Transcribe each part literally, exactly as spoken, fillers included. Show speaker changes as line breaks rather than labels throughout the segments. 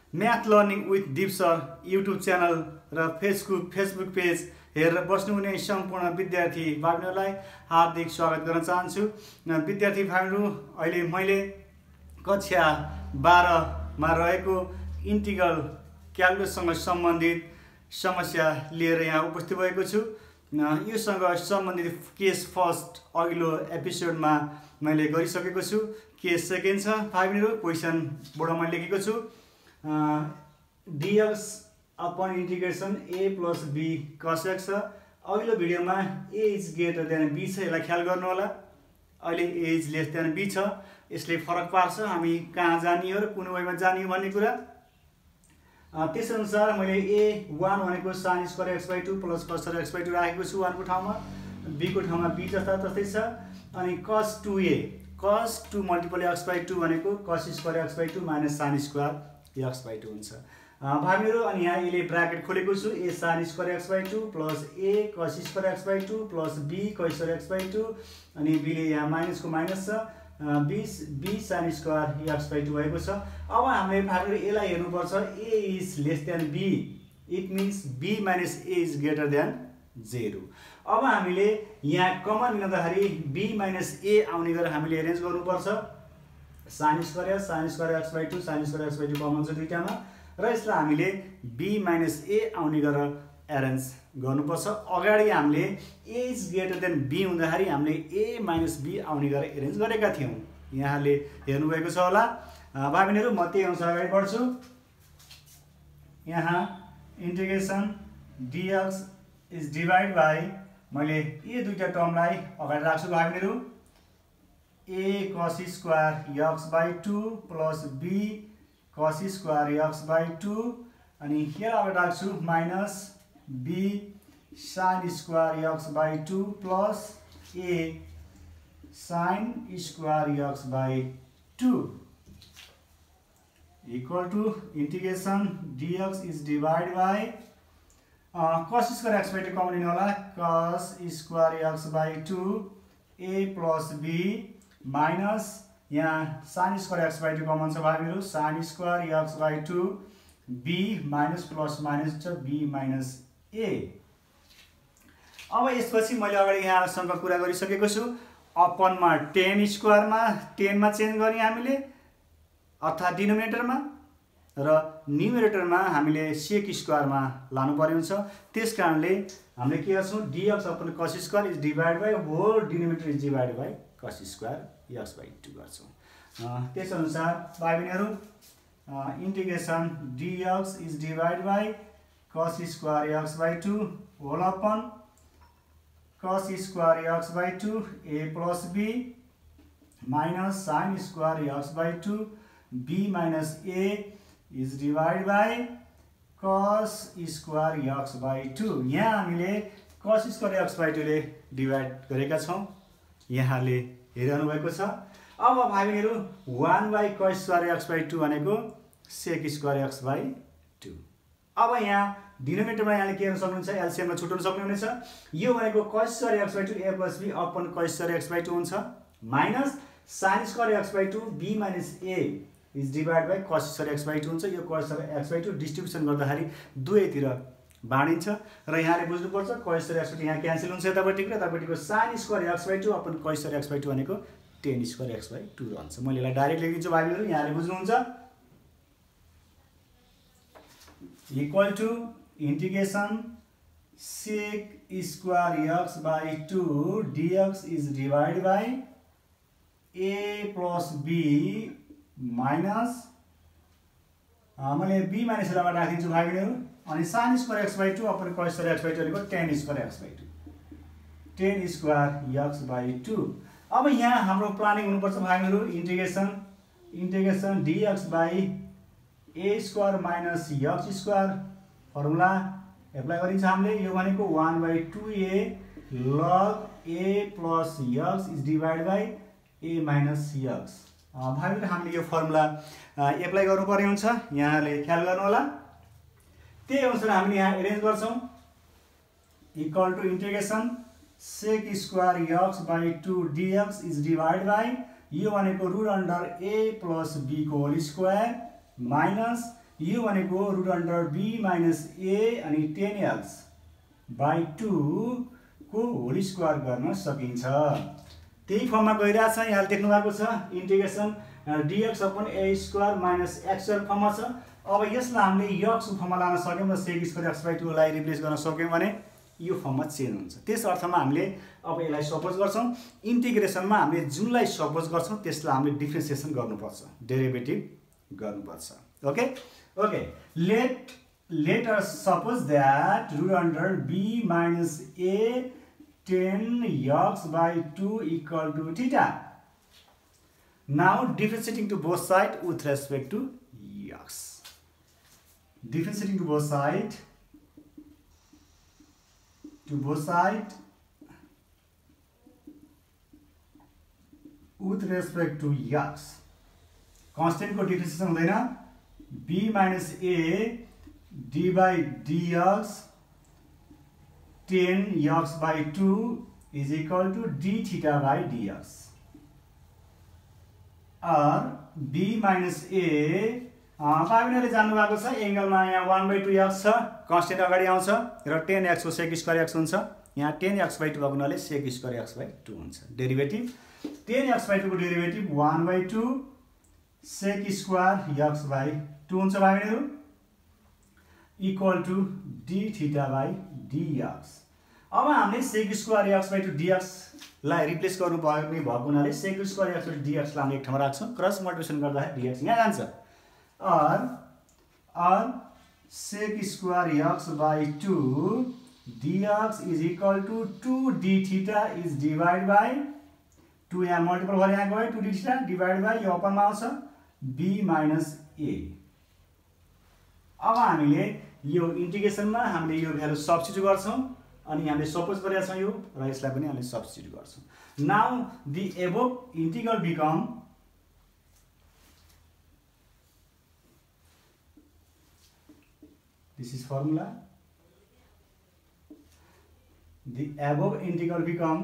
Math learning with Deep sir YouTube channel र Facebook Facebook page हेरेर बस्नुहुने सम्पूर्ण विद्यार्थी भाइबहरुलाई हार्दिक स्वागत गर्न चाहन्छु। विद्यार्थी भाइबहरु, अहिले मैले कक्षा बाह्र मा रहेको इन्टिग्रल क्याल्कुलससँग सम्बन्धित समस्या लिएर यहाँ उपस्थित भएको छु। योसँग सम्बन्धित केस फर्स्ट अघिल्लो एपिसोडमा मैले गरिसकेको छु। केस सेकेन्ड छ भाइबहरु, क्वेशन बोर्डमा मैले लेखेको छु dx upon integration a plus b cos x छ। अघिल्लो भिडियोमा a is greater than b छ, यसलाई ख्याल गर्नु होला। अहिले a is less than b छ, यसले फरक पार्छ हामी कहाँ जाने हो र कुन वेमा जाने हो भन्ने कुरा। त्यसअनुसार मैले a one भनेको sin square x by two plus cos square x by two राखेको छु one को ठाउँमा, b को ठाउँमा b जस्ता तस्तै छ। अनि cos two a cos two multiple x by two भनेको cos square x by two minus sin square x by two हुन्छ भाइहरु। अनि यहाँ यसले ब्राकेट खोलेको छु, a sin square x by two plus a cos square x by two plus b cos square x by two, अनि b ले यहाँ minus को माइनस छ, b b sin square x by two भएको छ। अब हामीले भाइहरु यसलाई हेर्नु पर्छ, a is less than b, it means b minus a is greater than zero। अब हामीले यहाँ कमन लिँदाखेरि b minus a आउने गरेर हामीले अरेन्ज गर्नु पर्छ। sin square sin square x by two sin square x by two common छ दुईटामा, र यसलाई हामीले b minus a आउने गरेर अरेन्ज गर्नुपर्छ। अगाडि हामीले a is greater than b हुँदाखेरि हामीले a minus b आउने गरेर अरेन्ज गरेका थियौं। यहाँले हेर्नु भएको छ होला भाइबहरु, म त्यही अनुसार अगाडि बढ्छु। यहाँ integration dx is divided by, मैले यो दुईटा टर्मलाई अगाडि राख्छु भाइबहरु, a cos square x by two plus b cos square x by two, अनि here अगाडि राख्छु minus b sin square x by two plus a sin square x by two equal to integration dx is divided by uh, cos square x by two common लिनु होला, cos square x by two a plus b minus यहाँ sin square x by two common छ भाइहरु, sin square x by two b minus plus minus छ b minus a। अब यसपछि मैले अगाडि यहाँसँग कुरा गरिसकेको छु, अपन मा tan स्क्वायर मा tan मा चेन्ज गर्ने हामीले अर्थात डिनोमिनेटरमा, र न्युमरेटरमा हामीले sec स्क्वायर मा लानु पर्यो हुन्छ। त्यसकारणले हामीले के गर्छौं, dx upon cos square is divided by whole denominator is divided by cos स्क्वायर x by two गर्छौं। त्यसअनुसार भाइबहरु integration dx is divided by cos square x by two whole upon cos square x by two a plus b minus sin square x by two b minus a is divided by cos square x by two। यहाँ हामीले cos square x by two ले divide गरेका छौं, यहाँले हेरिरहनु भएको छ। अब भाइहरु one by cos square x by two भनेको sec square x by two। अब यहाँ डिनोमिनेटरमा यहाँले के गर्न सक्नुहुन्छ, एलसीएम मा छुटाउन सक्नुहुनेछ। यो भनेको cos square x by two a plus b upon cos square x by two हुन्छ, minus sin square x by two b minus a is divided by cos square x by two हुन्छ। यो cos square x by two distribution गर्दाखेरि दुवैतिर बाँडिन्छ, र यहाँले बुझ्नुपर्छ cos square x by two यहाँ क्यान्सल हुन्छ यतापट्टिको, र यतापट्टिको sin square x by two upon cos square x by two भनेको tan square x by two रहन्छ। मैले यसलाई डाइरेक्ट लेखिदिन्छु भाइहरु, यहाँले बुझ्नुहुन्छ। Equal to integration sec square x by two dx is divided by a plus b minus मैले b minus लाई राखिदिन्छु भाइहरु, अनि sin square x by two upon cos square x by two भनेको tan square x by two tan square x by two। अब यहाँ हाम्रो planning हुनुपर्छ भाइहरु, integration integration dx by a square minus x square formula apply गरिन्छ हामीले। यो भनेको one by two a log a plus x is divided by a minus x। भाइहरु हामीले यो फर्मुला एप्लाई गर्नु पर्ने हुन्छ, यहाँले ख्याल गर्नु होला। त्यही अनुसार हामीले यहाँ अरेन्ज गर्छौं, equal to integration sec square x by two dx is divided by, यो भनेको root under a plus b को होल स्क्वायर माइनस यो भनेको root under b minus a अनि टेन एक्स बाई टू को होल स्क्वायर गर्न सकिन्छ। त्यही फर्ममा गइरहेछ। यहाँ देख्नु भएको छ integration dx upon a square minus x square फर्ममा छ। अब यसलाई हामीले यक्स फर्ममा लान सक्यौँ र sec square x by two लाई रिप्लेस गर्न सक्यौँ भने यो फर्ममा चेन्ज हुन्छ। त्यस अर्थमा हामीले अब यसलाई सपोज गर्छौँ। इन्टिग्रेसनमा हामीले जुनलाई सपोज गर्छौँ त्यसलाई हामीले डिफ्रेन्सिएसन गर्नुपर्छ, डेरिभेटिभ गर्नुपर्छ। Okay okay let let us suppose that root under b minus a ten x by two equal to theta. Now differentiating to both sides with respect to x. Differentiating to both sides to both sides with respect to x. Constant को differentiation हुँदैन। b minus a d by dx ten x by two is equal to d theta by dx. और b minus a पाविनले जान्नु भएको छ एंगलमा यहाँ one by two x छ, constant अगाडि आउँछ र ten x को sec square x हुन्छ। यहाँ ten x by two भएको हुनाले sec square x by two हुन्छ। Derivative ten x by two को derivative one by two sec square x by two हुन्छ भाइहरु, equal to d theta by dx। अब हामीले sec square x by two dx लाई replace गर्नु पर्ने भएको हुनाले sec square x by two dx लाई हामी एक ठाउँमा राख्छौं। क्रस मल्टिप्लिकेसन गर्दाखेरि dx यहाँ जान्छ। और और sec square x by two dx is equal to two d theta is divided by two, यहाँ मल्टिपल भएर यहाँ गयो two d theta divided by यो अपनमा आउँछ b minus a। अब हामीले यो इन्टिग्रेसनमा हामीले यो भ्यालु सब्स्टिट्युट गर्छौं अनि हामीले सपोज गरेका छौं यो र यसलाई पनि हामीले सब्स्टिट्युट गर्छौं। Now the above integral become this is formula, the above integral become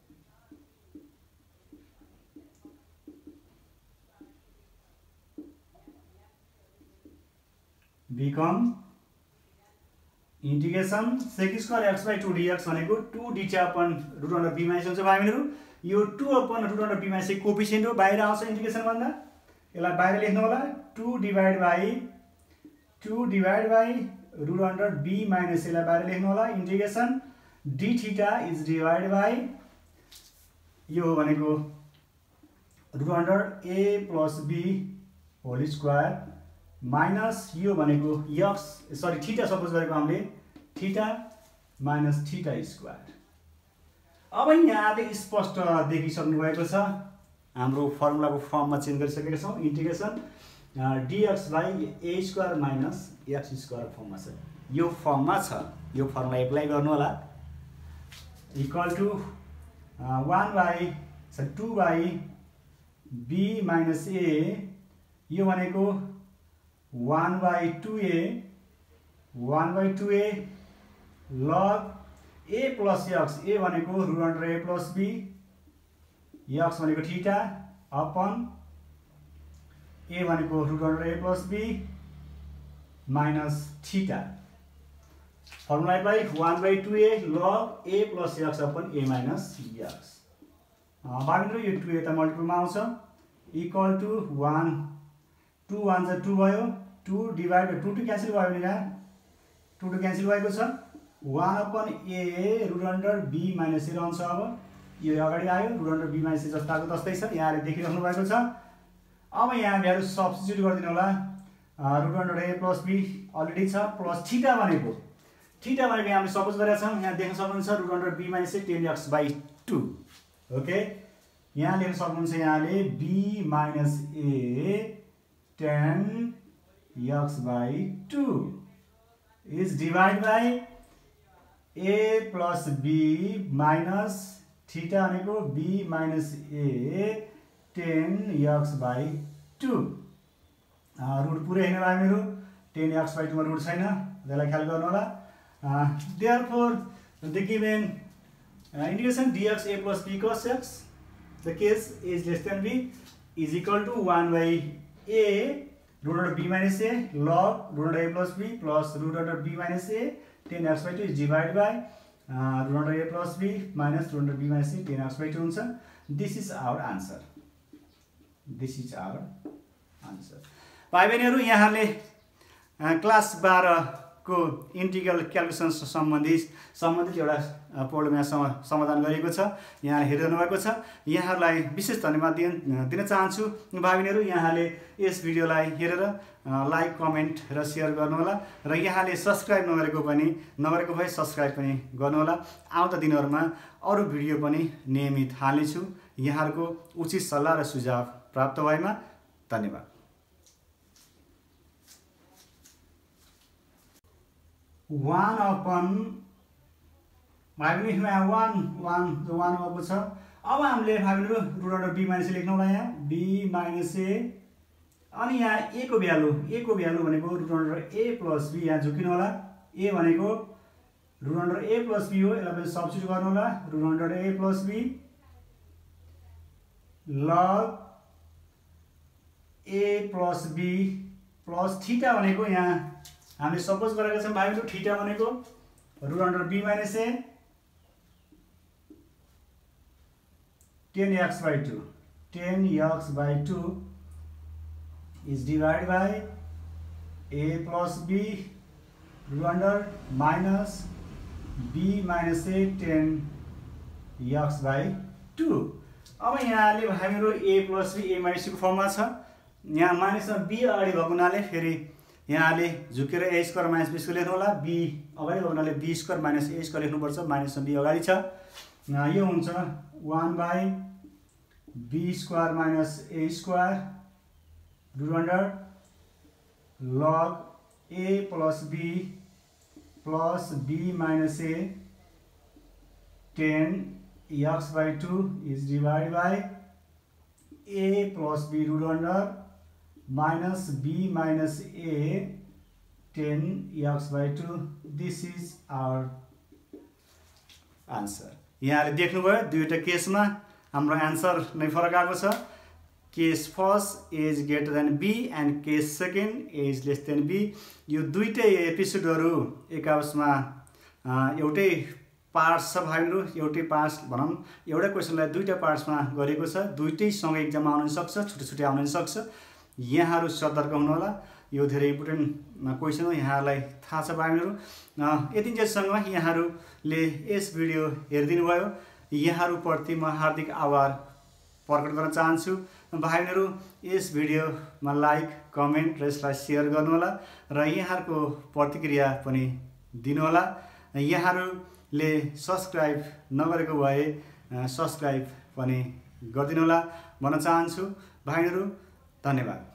become integration sec square x by two dx भनेको two d upon root under b minus हुन्छ भाइहरु। यो two upon root under b minus एक coefficient हो, बाहिर आउँछ integration भन्दा। यसलाई बाहिर लेख्नु होला two divided by two divided by root under b minus यसलाई बाहिर लेख्नु होला integration d theta is divided by यो भनेको root under a plus b whole square minus यो भनेको x सरी थीटा सपोज गरेको हामीले थीटा माइनस थीटा स्क्वायर। अब यहाँले स्पष्ट देखिसक्नु भएको छ हाम्रो फर्मुलाको फर्ममा चेन्ज गरिसकेका छौं। Integration dx by a square minus x square फर्ममा छ, यो फर्ममा छ। यो फर्मुला एप्लाई गर्नु होला equal to one by sorry two by b minus a, यो भनेको one by two a one by two a log a plus x, a भनेको root under a plus b, x भनेको theta upon a भनेको root under a plus b minus थीटा। Formula apply one by two a log a plus x upon a minus x। बाहिर यो two a त मल्टिपलमा आउँछ equal to one two one जा two भयो, two divide two two cancel भयो भने यहाँ two two क्यान्सल भएको छ one upon a root under b minus a रहन्छ। अब यो अगाडि आयो root under b minus a जस्ताको तस्तै छ, यहाँले देखिराख्नु भएको छ। अब यहाँ भ्यालु सब्स्टिट्युट गरिदिनु होला root under a plus b already छ प्लस थीटा भनेको थीटा भनेको हामीले सपोज गरेका छौं। यहाँ देख्न सक्नुहुन्छ root under b minus a ten x by two। Okay यहाँ लेख्न सक्नुहुन्छ यहाँले b minus a ten x by two is divided by a plus b minus theta भनेको b minus a ten x by two। Root पुरै हैन भाइहरु, ten x by two मा root छैन, त्यसलाई ख्याल गर्नु होला। therefore the given uh, integration dx a plus b cos x, the case is less than b is equal to one by a root under b minus a log root under a plus b plus root under b minus a ten x by two is divided by uh, root under a plus b minus root under b minus a ten x by two huncha. This is our answer. This is our answer. भाइ बहिनीहरु यहाँले class बाह्र को integral calculation सम्बन्धी सम्बन्धित एउटा problem यहाँ समाधान गरेको छ। यहाँले हेरिरहनु भएको छ। यहाँहरूलाई विशेष धन्यवाद दिन दिन चाहन्छु। भाइ बहिनीहरु यहाँले यस भिडियोलाई हेरेर लाइक कमेन्ट र शेयर गर्नुहोला र यहाँले सब्स्क्राइब नगरेको पनि नगरेको भए सब्स्क्राइब पनि गर्नुहोला। आउँदा दिनहरुमा अरु भिडियो पनि नियमित हाल्नेछु। यहाँहरुको उचित सल्लाह र सुझाव प्राप्त भएमा धन्यवाद। one upon भाइ बहिनी यहाँ one one जो one भएको छ। अब हामीले भाइ बहिनीहरु root under b minus a लेख्नु होला। यहाँ b माइनस a अनि यहाँ a को भ्यालु a को भ्यालु भनेको root under a plus b यहाँ झुकिनु होला। a भनेको root under a plus b हो। यसलाई पनि सब्स्टिट्युट गर्नु होला। Root under a plus b log a plus b plus theta भनेको यहाँ हामीले सपोज गरेका छौं भाइ बहिनीहरु थीटा भनेको root under b minus a ten x by two ten x by two is divided by a plus b root under minus b minus a ten x by two। अब यहाँले भाइ बहिनीहरु a plus b a minus c को फर्ममा छ। यहाँ minus b अगाडि भएको हुनाले फेरि यहाँले झुकेर a square minus b square लेख्नु होला। b अगाडि भएको हुनाले b square minus a square लेख्नु पर्छ। माइनस b अगाडि छ। यो हुन्छ one by b square minus a square root under log a plus b plus b minus a ten x by two is divided by a plus b root under minus b minus a ten x by two. This is our answer. यहाँले देख्नुभयो दुईटा केसमा हाम्रो answer नै फरक आएको छ। Case first as greater than b and case second as less than b। यो दुईटै एपिसोडहरु एक आपसमा एउटै पार्ट्स छ भाइ बहिनीहरु। एउटै पार्ट्स भनौं एउटै क्वेशनलाई दुईटा पार्ट्समा गरेको छ। दुईटै सँगै एक्जाममा आउन सक्छ, छुट्टै छुट्टै आउन सक्छ। यहाँहरु सतर्क हुनु होला। यो धेरै इम्पोर्टेन्ट क्वेशन हो। यहाँलाई थाहा छ भाइ बहिनीहरु। यतिन्जेलसम्म यहाँहरुले यस भिडियो हेरिदिनु भयो। यहाँहरु प्रति म हार्दिक आभार प्रकट गर्न चाहन्छु। भाइ बहिनीहरु यस भिडियोमा लाइक कमेन्ट र यसलाई शेयर गर्नु होला र यहाँहरुको प्रतिक्रिया पनि दिनु होला। यहाँहरुले सब्स्क्राइब नगरेको भए सब्स्क्राइब पनि गरिदिनु होला भन्न चाहन्छु। भाइ बहिनीहरु धन्यवाद।